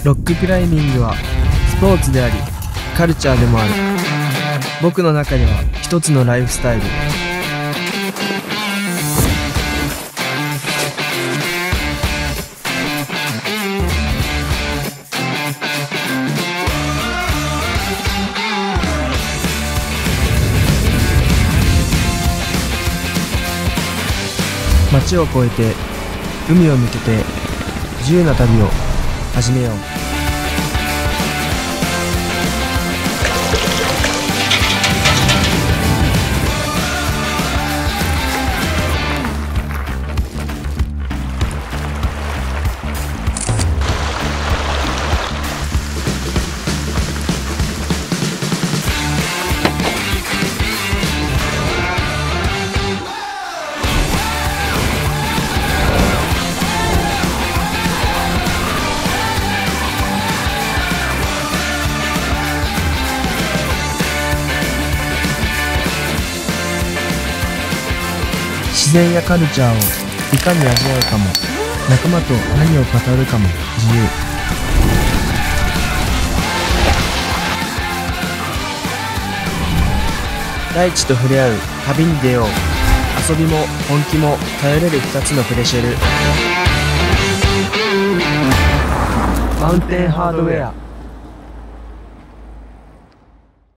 ロッククライミングはスポーツでありカルチャーでもある。僕の中では一つのライフスタイル。街を越えて海を抜けて自由な旅を始めよう。自然やカルチャーをいかに味わうかも、仲間と何を語るかも自由。大地と触れ合う旅に出よう。遊びも本気も頼れる2つのプレシェル。マウンテンハードウェア。